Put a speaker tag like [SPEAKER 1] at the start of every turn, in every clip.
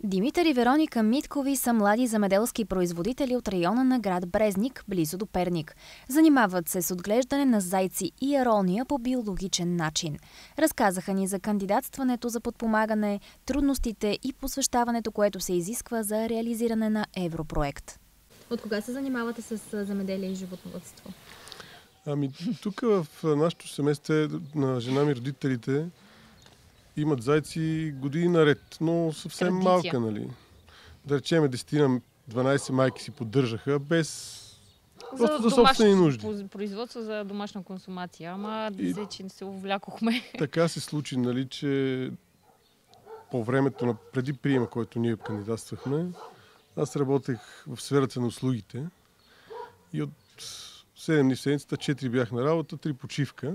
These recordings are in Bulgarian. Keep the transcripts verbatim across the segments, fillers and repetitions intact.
[SPEAKER 1] Димитър и Вероника Миткови са млади земеделски производители от района на град Брезник, близо до Перник. Занимават се с отглеждане на зайци и арония по биологичен начин. Разказаха ни за кандидатстването за подпомагане, трудностите и посвещаването, което се изисква за реализиране на европроект.
[SPEAKER 2] От кога се занимавате с земеделие и животновъдство?
[SPEAKER 3] Ами тук в нашото семейство на жена ми родителите имат зайци години наред, но съвсем
[SPEAKER 2] Традиция.
[SPEAKER 3] малка, нали. Да речем десет-дванайсет майки си поддържаха без... Просто за собствени нужди.
[SPEAKER 4] Производство за домашна консумация, ама
[SPEAKER 3] И...
[SPEAKER 4] взе, че не се увлякохме.
[SPEAKER 3] Така се случи, нали, че по времето на преди приема, който ние кандидатствахме, аз работех в сферата на услугите и от седем дни в седмицата, четири бях на работа, три почивка.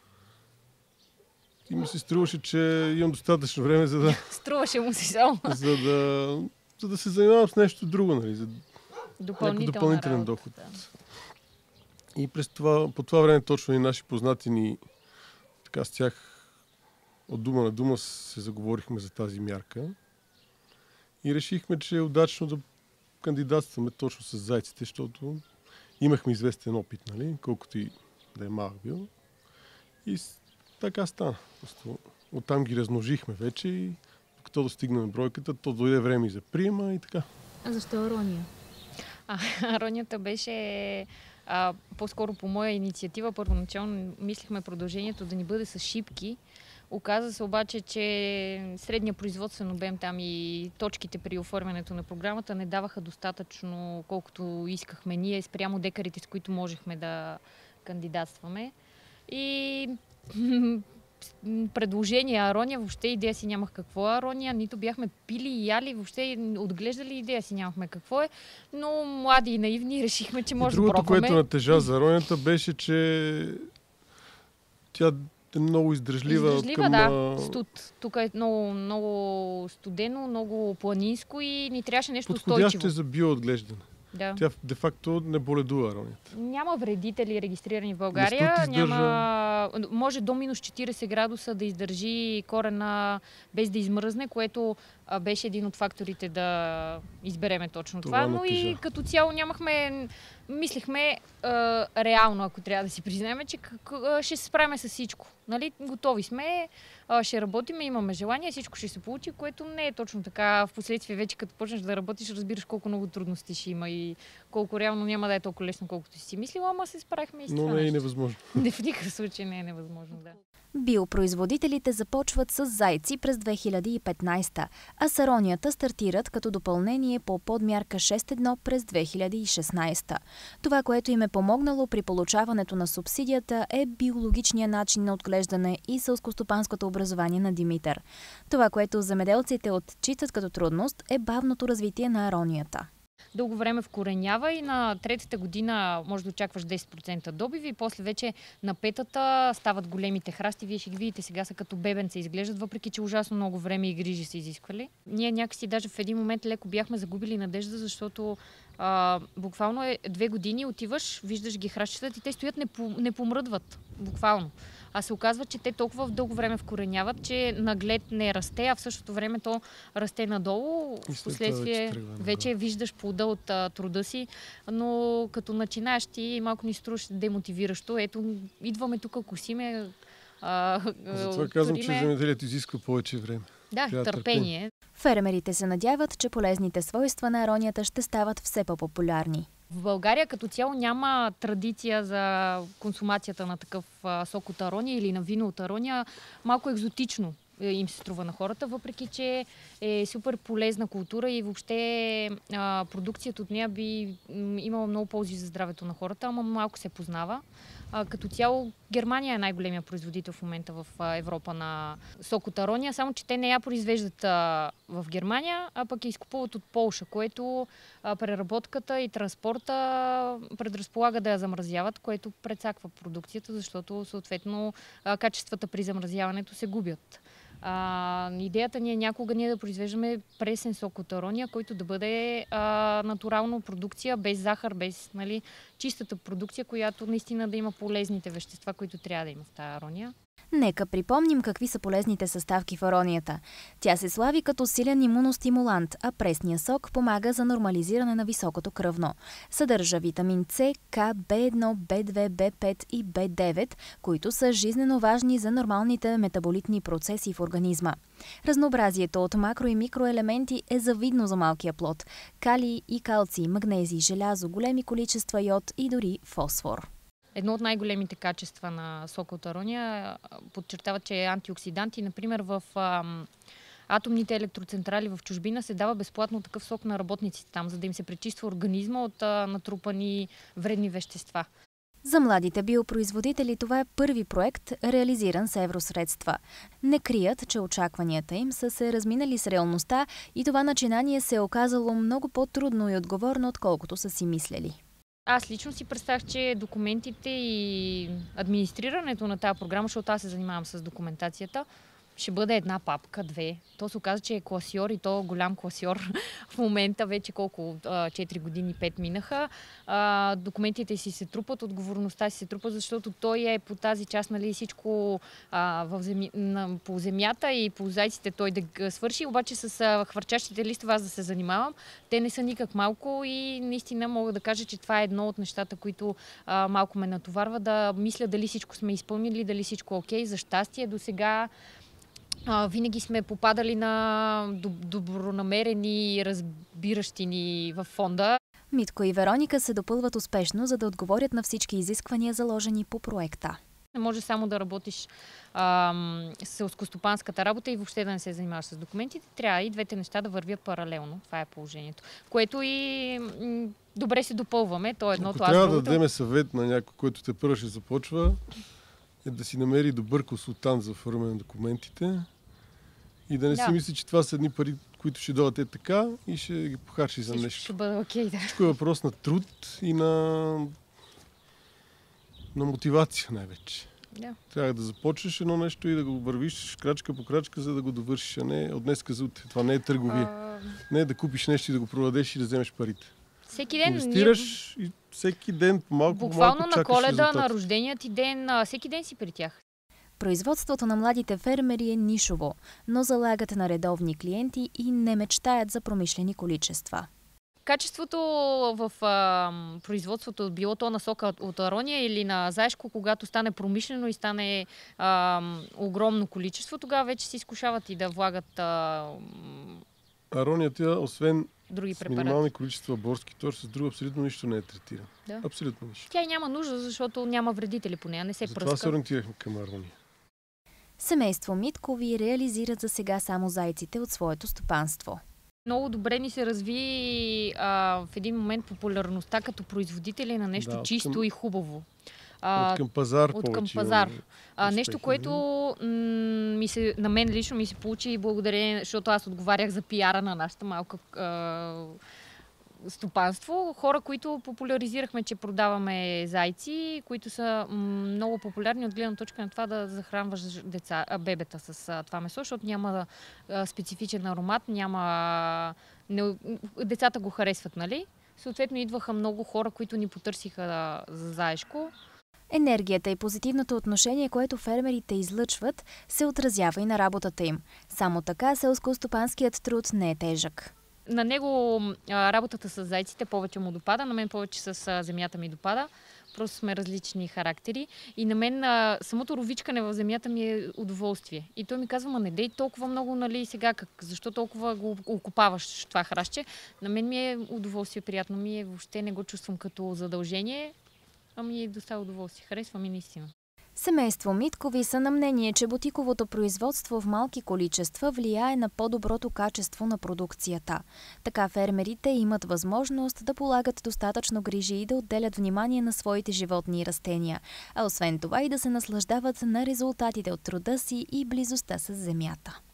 [SPEAKER 3] И ми се струваше, че имам достатъчно време, за да...
[SPEAKER 4] Струваше му си само.
[SPEAKER 3] За да, за да се занимавам с нещо друго, нали, за някакъв допълнителен
[SPEAKER 4] работа,
[SPEAKER 3] доход.
[SPEAKER 4] Да.
[SPEAKER 3] И през това, по това време точно и наши познати ни, така с тях от дума на дума се заговорихме за тази мярка. И решихме, че е удачно да кандидатстваме точно с зайците, защото имахме известен опит, нали, колкото и да е малък бил. И така стана. Просто оттам ги размножихме вече и като достигнем бройката, то дойде време и за приема и така.
[SPEAKER 2] А защо арония?
[SPEAKER 4] А, аронията беше а, по-скоро по моя инициатива. Първоначално мислихме продължението да ни бъде с шипки. Оказа се обаче, че средния производствен обем там и точките при оформянето на програмата не даваха достатъчно, колкото искахме ние, спрямо декарите, с които можехме да кандидатстваме. И предложение арония, въобще идея си нямах какво е арония, нито бяхме пили и яли, въобще отглеждали идея си нямахме какво е, но млади и наивни решихме, че може да пробваме.
[SPEAKER 3] Другото, което натежа за аронията, беше, че тя е много издръжлива.
[SPEAKER 4] Издръжлива,
[SPEAKER 3] към...
[SPEAKER 4] да. Студ. Тук е много, много студено, много планинско и ни трябваше нещо устойчиво.
[SPEAKER 3] Подходящо е за биоотглеждане.
[SPEAKER 4] Да.
[SPEAKER 3] Тя де-факто не боледува аронията.
[SPEAKER 4] Няма вредители регистрирани в България. Няма... Може до минус четирийсет градуса да издържи корена без да измръзне, което а, беше един от факторите да избереме точно това. това. Но и като цяло нямахме... Мислихме а, реално, ако трябва да си признаем, че ще се справим с всичко. Нали? Готови сме, а, ще работим, имаме желание, всичко ще се получи, което не е точно така. Впоследствие вече като почнеш да работиш, разбираш колко много трудности ще има и колко реално няма да е толкова лесно, колкото си си мислила, ама се справихме и с това.
[SPEAKER 3] Но не е невъзможно.
[SPEAKER 4] Не, в никакъв случай не е невъзможно, да.
[SPEAKER 1] Биопроизводителите започват с зайци през две хиляди и петнайсета, а с аронията стартират като допълнение по подмярка шест едно през две хиляди и шестнайсета. Това, което им е помогнало при получаването на субсидията, е биологичният начин на отглеждане и селскостопанското образование на Димитър. Това, което земеделците отчитат като трудност, е бавното развитие на аронията.
[SPEAKER 4] Дълго време вкоренява и на третата година може да очакваш десет процента добиви и после вече на петата стават големите храсти. Вие ще ги видите, сега са като бебенца изглеждат, въпреки че ужасно много време и грижи са изисквали. Ние някакси даже в един момент леко бяхме загубили надежда, защото а, буквално е две години отиваш, виждаш ги хращетата и те стоят, не, по, не помръдват. Буквално. А се оказва, че те толкова в дълго време вкореняват, че наглед не расте, а в същото време то расте надолу. Впоследствие вече виждаш плода от а, труда си, но като начинаеш ти малко ни струваш демотивиращо. Ето, идваме тук, косиме. А,
[SPEAKER 3] Затова казвам, че земеделието изисква повече време.
[SPEAKER 4] Да, Трябва търпение. Търпение.
[SPEAKER 1] Фермерите се надяват, че полезните свойства на аронията ще стават все по-популярни.
[SPEAKER 4] В България като цяло няма традиция за консумацията на такъв а, сок от арония или на вино от арония. Малко екзотично им се струва на хората, въпреки че е супер полезна култура и въобще а, продукцията от нея би имала много ползи за здравето на хората, ама малко се познава. А, като цяло Германия е най-големия производител в момента в а, Европа на сок от арония, само че те не я произвеждат а, в Германия, а пък я изкупуват от Полша, което а, преработката и транспорта предразполага да я замразяват, което прецаква продукцията, защото съответно а, качествата при замразяването се губят. А, идеята ни е някога ние да произвеждаме пресен сок от арония, който да бъде а, натурално продукция, без захар, без, нали, чистата продукция, която наистина да има полезните вещества, които трябва да има в тази арония.
[SPEAKER 1] Нека припомним какви са полезните съставки в аронията. Тя се слави като силен имуностимулант, а пресния сок помага за нормализиране на високото кръвно. Съдържа витамин С, К, Б едно, Б две, Б пет и Б девет, които са жизнено важни за нормалните метаболитни процеси в организма. Разнообразието от макро- и микроелементи е завидно за малкия плод. Калий и калций, магнезий, желязо, големи количества йод и дори фосфор.
[SPEAKER 4] Едно от най-големите качества на сока от арония подчертава, че е антиоксидант и, например, в ам, атомните електроцентрали в чужбина се дава безплатно такъв сок на работниците там, за да им се пречиства организма от а, натрупани вредни вещества.
[SPEAKER 1] За младите биопроизводители това е първи проект, реализиран с евросредства. Не крият, че очакванията им са се разминали с реалността и това начинание се е оказало много по-трудно и отговорно, отколкото са си мислели.
[SPEAKER 4] Аз лично си представях, че документите и администрирането на тази програма, защото аз се занимавам с документацията, ще бъде една папка, две. То се оказа, че е класьор и то голям класьор. В момента вече колко, четири години, пет минаха. А, документите си се трупат, отговорността си се трупат, защото той е по тази част, нали, всичко а, в земи, на, по земята и по зайците той да свърши. Обаче с а, хвърчащите листове аз да се занимавам. Те не са никак малко и наистина мога да кажа, че това е едно от нещата, които а, малко ме натоварва, да мисля дали всичко сме изпълнили, дали всичко е окей. За щастие до сега А, винаги сме попадали на добронамерени и разбиращи ни в фонда.
[SPEAKER 1] Митко и Вероника се допълват успешно, за да отговорят на всички изисквания, заложени по проекта.
[SPEAKER 4] Не може само да работиш а, с селскостопанската работа и въобще да не се занимаваш с документите. Трябва и двете неща да вървят паралелно. Това е положението. Което и м- добре се допълваме. То е едното.
[SPEAKER 3] Ако трябва да дадем съвет на някой, който те първо ще започва, е да си намери добър консултант за оформяне на документите и да не да. си мисли, че това са едни пари, които ще дойдат е така и ще ги похарчи за нещо.
[SPEAKER 4] Ще бъде окей, да.
[SPEAKER 3] Всичко е въпрос на труд и на, на мотивация най-вече.
[SPEAKER 4] Да.
[SPEAKER 3] Трябва да започнеш едно нещо и да го вървиш крачка по крачка, за да го довършиш, а не от днеска за утре. Това не е търговия. А... Не е да купиш нещо и да го продадеш и да вземеш парите.
[SPEAKER 4] Всеки ден
[SPEAKER 3] инвестираш ние... и всеки ден малко по малко
[SPEAKER 4] буквално на Коледа, на рождения ти ден, всеки ден си при тях.
[SPEAKER 1] Производството на младите фермери е нишово, но залагат на редовни клиенти и не мечтаят за промишлени количества.
[SPEAKER 4] Качеството в а, производството, било то на сока от арония или на заешко, когато стане промишлено и стане а, огромно количество, тогава вече се изкушават и да влагат а,
[SPEAKER 3] аронията, освен
[SPEAKER 4] други
[SPEAKER 3] с
[SPEAKER 4] препарати.
[SPEAKER 3] Минимални количества борски тор, с друго абсолютно нищо не е третиран.
[SPEAKER 4] Да.
[SPEAKER 3] Абсолютно нищо.
[SPEAKER 4] Тя и няма нужда, защото няма вредители по нея, не се
[SPEAKER 3] Затова
[SPEAKER 4] пръска.
[SPEAKER 3] се ориентирахме към арония.
[SPEAKER 1] Семейство Миткови реализират за сега само зайците от своето стопанство.
[SPEAKER 4] Много добре ни се разви а, в един момент популярността като производители на нещо
[SPEAKER 3] да,
[SPEAKER 4] чисто
[SPEAKER 3] към,
[SPEAKER 4] и хубаво.
[SPEAKER 3] А, от към пазар
[SPEAKER 4] От към
[SPEAKER 3] повече.
[SPEAKER 4] пазар. А, нещо, което м- ми се, на мен лично ми се получи благодарение, защото аз отговарях за пиара на нашата малка а, стопанство. Хора, които популяризирахме, че продаваме зайци, които са м- много популярни от гледна точка на това да захранваш деца, а, бебета с а, това месо, защото няма а, специфичен аромат, няма... Не, децата го харесват, нали? Съответно идваха много хора, които ни потърсиха а, за заешко.
[SPEAKER 1] Енергията и позитивното отношение, което фермерите излъчват, се отразява и на работата им. Само така селско-стопанският труд не е тежък.
[SPEAKER 4] На него а, работата с зайците повече му допада, на мен повече с а, земята ми допада. Просто сме различни характери. И на мен а, самото ровичкане в земята ми е удоволствие. И той ми казва, ма не дей толкова много, нали, сега, как, защо толкова го окопаваш това хращче? На мен ми е удоволствие, приятно ми е, въобще не го чувствам като задължение, а ми е доста удоволствие. Харесва ми наистина.
[SPEAKER 1] Семейство Миткови са на мнение, че бутиковото производство в малки количества влияе на по-доброто качество на продукцията. Така фермерите имат възможност да полагат достатъчно грижи и да отделят внимание на своите животни и растения, а освен това и да се наслаждават на резултатите от труда си и близостта с земята.